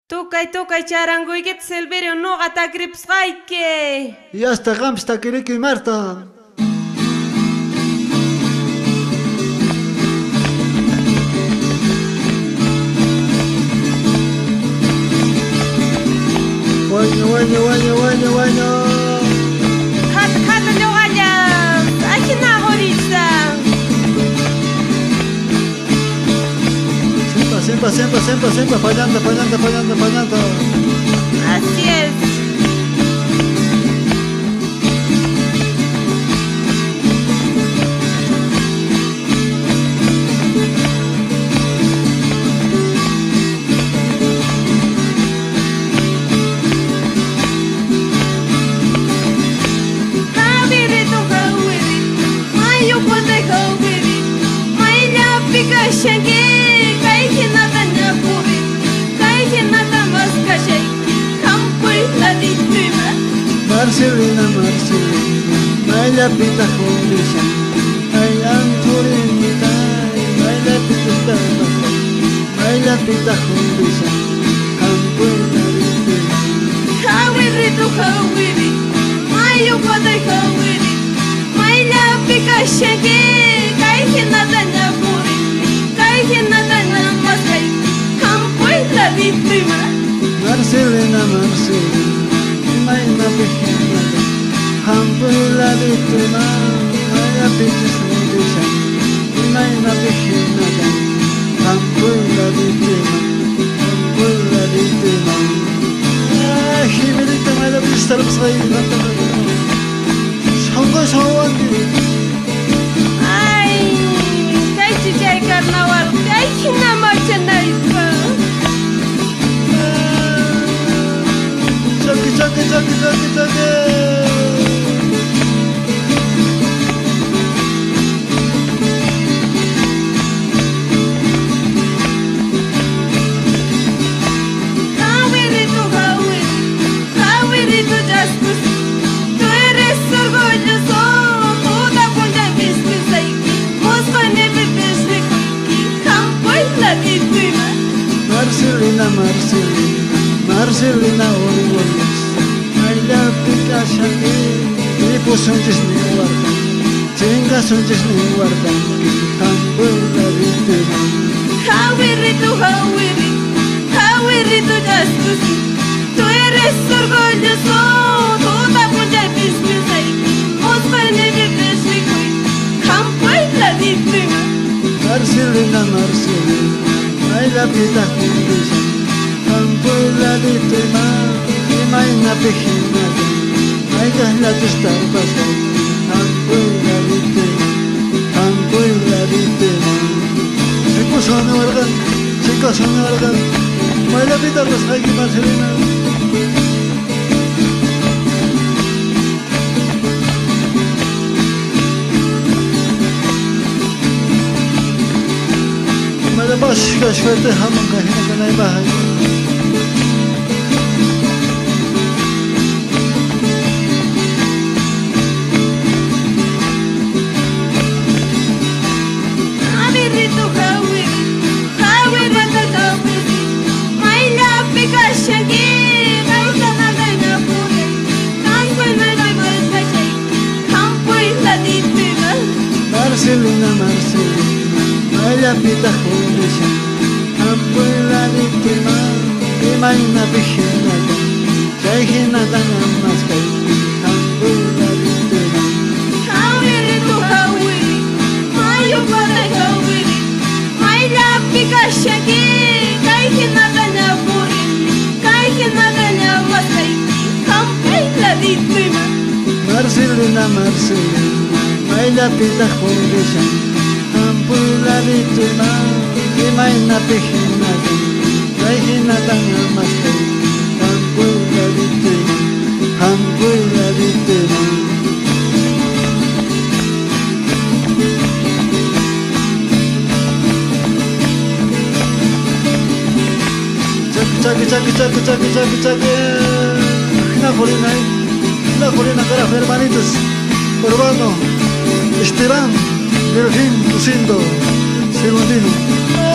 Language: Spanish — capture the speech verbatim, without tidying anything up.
Tukay tukay charanguykita Silverio nuqata kripsqayki. Y hasta Gams Taquirico y Marta. Bueno, bueno, bueno, bueno, bueno. Hata hata ñuqallas ajina horita. Siempre, siempre, siempre, siempre, siempre fallando, fallando, fallando, fallando. Así es. Marcelina, Marcelina, Maya pita julisha, ay anturinita, Maya pita stapasa, Maya pita julisha, campuina rite. Hawirito hawiri, mayo paday hawiri, Maya pika shagi, kay hinatanya puri, kay hinatanya masay, campuina rite. Marcelina, Marcelina. Maina pijinada, hamburla vitema, Maya pitis mudisha, Maina pijinada, hamburla vitema, hamburla vitema. Ah, Jimelita Maya pitis tarap say, nanta nanta. Shongo shawandi. Ay, kay chichay carnaval, kay hinamarcha naipa. Chaki, chaki, chaki, chaki, chaki. Hawirito hawiri, hawirito jaskus, tú eres orgulloso, toda punta vispisayki, mosco nebe besrikuki, campo y la vitima. Marcelina, Marcelina, Marcelina orgullosa. Maya pika shaki, tipo sonches ni guardan, chinga sonches ni guardan, hamburla vitema. Hawirito hawiri, hawirito jaskus, tú eres orgulloso, toda punta vispisayki, mosco nebe besrikuki, campo y la vitima. Marcelina, Marcelina, Maya pita julisha, hamburla vitema. Maina pijinada, Maya la tustarbasa, hamburla vitema, hamburla vitema. Chicos son organ, chicos son organ, Maya pita rasgaki Marcelina. Maya başka şöyle hamam kahine kanay bahay. Marcelina, Marcelina, Maya pita julisha, hamburla vitema, Maina pijinada, chay hinada namas kaypi, hamburla vitema. Hawirito hawiri, mayo paday hawiri, Maya pika shagi, kay hinatanya puri, kay hinatanya masay, campo y la vitima. Marcelina, Marcelina, Maya pita julisha, hamburla vitema, Maina pijinada, chay hinada namas kaypi, hamburla vitema, hamburla vitema. Chaki, chaki, chaki, chaki, chaki, chaki. Una corina ahí, una corina carajo, hermanitos. Urbano, Esteban, Delfín, Lucindo, Segundino.